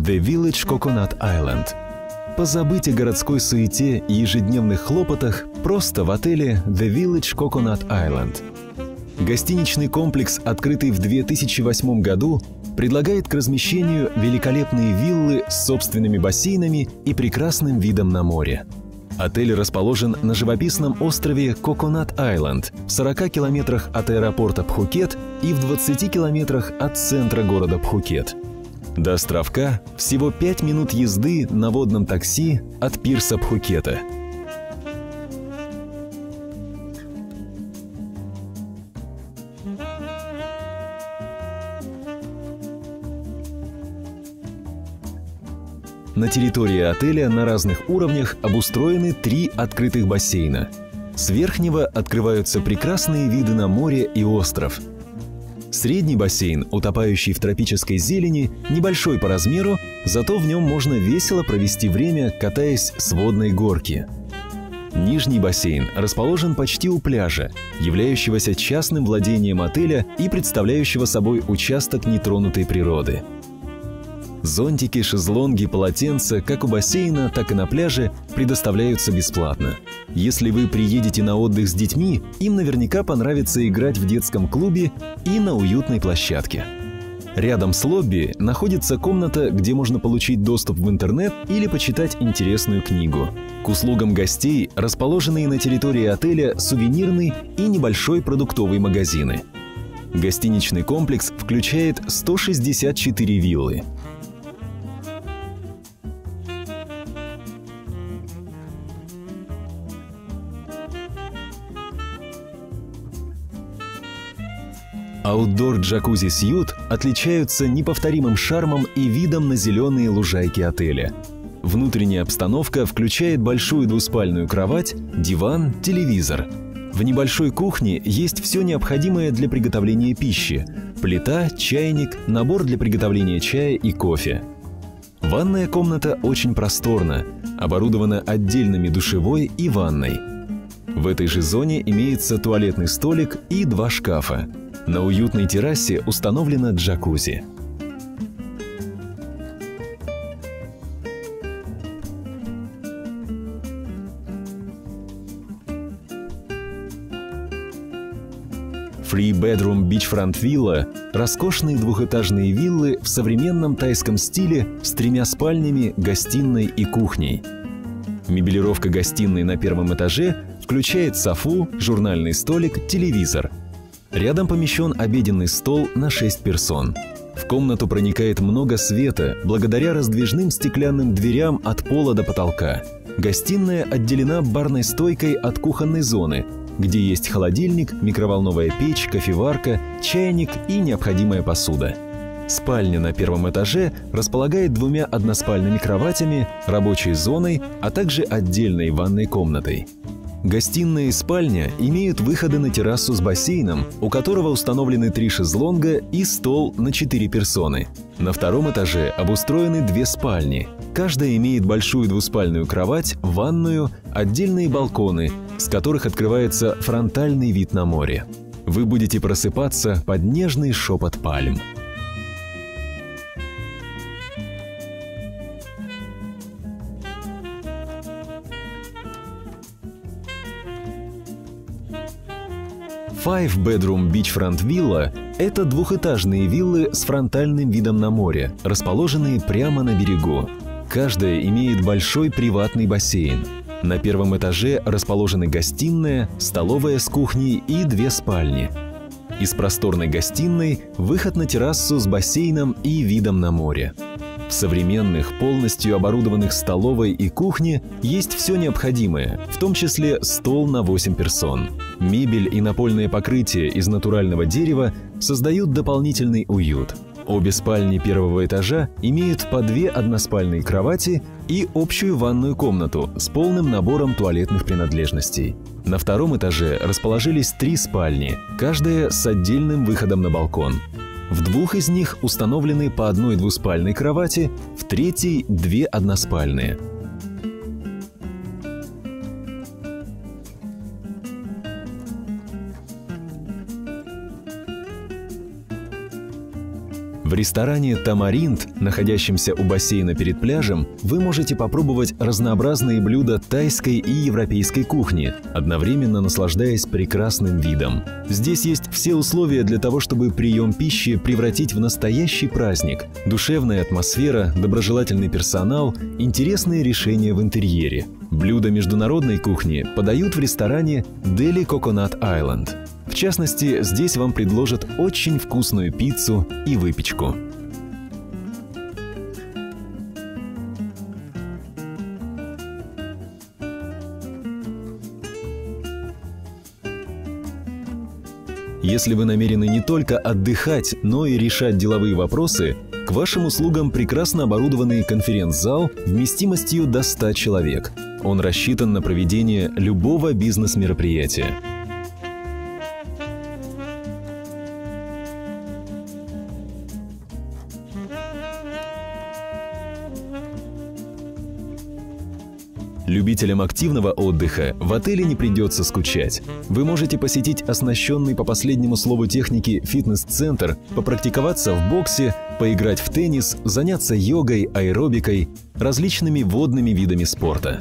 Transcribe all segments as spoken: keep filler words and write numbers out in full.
The Village Coconut Island. Позабыть о городской суете и ежедневных хлопотах просто в отеле The Village Coconut Island. Гостиничный комплекс, открытый в две тысячи восьмом году, предлагает к размещению великолепные виллы с собственными бассейнами и прекрасным видом на море. Отель расположен на живописном острове Coconut Island в сорока километрах от аэропорта Пхукет и в двадцати километрах от центра города Пхукет. До островка всего пять минут езды на водном такси от пирса Пхукета. На территории отеля на разных уровнях обустроены три открытых бассейна. С верхнего открываются прекрасные виды на море и остров. Средний бассейн, утопающий в тропической зелени, небольшой по размеру, зато в нем можно весело провести время, катаясь с водной горки. Нижний бассейн расположен почти у пляжа, являющегося частным владением отеля и представляющего собой участок нетронутой природы. Зонтики, шезлонги, полотенца как у бассейна, так и на пляже предоставляются бесплатно. Если вы приедете на отдых с детьми, им наверняка понравится играть в детском клубе и на уютной площадке. Рядом с лобби находится комната, где можно получить доступ в интернет или почитать интересную книгу. К услугам гостей расположены на территории отеля сувенирный и небольшой продуктовый магазины. Гостиничный комплекс включает сто шестьдесят четыре виллы. Outdoor Jacuzzi Suite отличаются неповторимым шармом и видом на зеленые лужайки отеля. Внутренняя обстановка включает большую двуспальную кровать, диван, телевизор. В небольшой кухне есть все необходимое для приготовления пищи – плита, чайник, набор для приготовления чая и кофе. Ванная комната очень просторна, оборудована отдельными душевой и ванной. В этой же зоне имеется туалетный столик и два шкафа. На уютной террасе установлена джакузи. Three Bedroom Beachfront Villa – роскошные двухэтажные виллы в современном тайском стиле с тремя спальнями, гостиной и кухней. Мебелировка гостиной на первом этаже включает софу, журнальный столик, телевизор. Рядом помещен обеденный стол на шесть персон. В комнату проникает много света благодаря раздвижным стеклянным дверям от пола до потолка. Гостиная отделена барной стойкой от кухонной зоны, где есть холодильник, микроволновая печь, кофеварка, чайник и необходимая посуда. Спальня на первом этаже располагает двумя односпальными кроватями, рабочей зоной, а также отдельной ванной комнатой. Гостиная и спальня имеют выходы на террасу с бассейном, у которого установлены три шезлонга и стол на четыре персоны. На втором этаже обустроены две спальни. Каждая имеет большую двуспальную кровать, ванную, отдельные балконы, с которых открывается фронтальный вид на море. Вы будете просыпаться под нежный шепот пальм. Five Bedroom Beachfront Villa – это двухэтажные виллы с фронтальным видом на море, расположенные прямо на берегу. Каждая имеет большой приватный бассейн. На первом этаже расположены гостиная, столовая с кухней и две спальни. Из просторной гостиной выход на террасу с бассейном и видом на море. В современных, полностью оборудованных столовой и кухне есть все необходимое, в том числе стол на восемь персон. Мебель и напольное покрытие из натурального дерева создают дополнительный уют. Обе спальни первого этажа имеют по две односпальные кровати и общую ванную комнату с полным набором туалетных принадлежностей. На втором этаже расположились три спальни, каждая с отдельным выходом на балкон. В двух из них установлены по одной двуспальной кровати, в третьей – две односпальные. В ресторане «Тамаринд», находящемся у бассейна перед пляжем, вы можете попробовать разнообразные блюда тайской и европейской кухни, одновременно наслаждаясь прекрасным видом. Здесь есть все условия для того, чтобы прием пищи превратить в настоящий праздник. Душевная атмосфера, доброжелательный персонал, интересные решения в интерьере. Блюда международной кухни подают в ресторане Delhi Coconut Island. В частности, здесь вам предложат очень вкусную пиццу и выпечку. Если вы намерены не только отдыхать, но и решать деловые вопросы, к вашим услугам прекрасно оборудованный конференц-зал вместимостью до ста человек. Он рассчитан на проведение любого бизнес-мероприятия. Любителям активного отдыха в отеле не придется скучать. Вы можете посетить оснащенный по последнему слову техники фитнес-центр, попрактиковаться в боксе, поиграть в теннис, заняться йогой, аэробикой, различными водными видами спорта.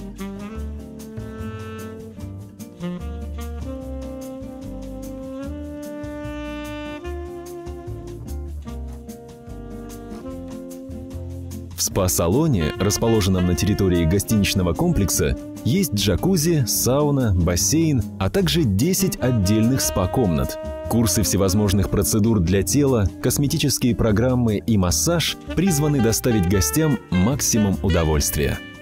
В спа-салоне, расположенном на территории гостиничного комплекса, есть джакузи, сауна, бассейн, а также десять отдельных спа-комнат. Курсы всевозможных процедур для тела, косметические программы и массаж призваны доставить гостям максимум удовольствия.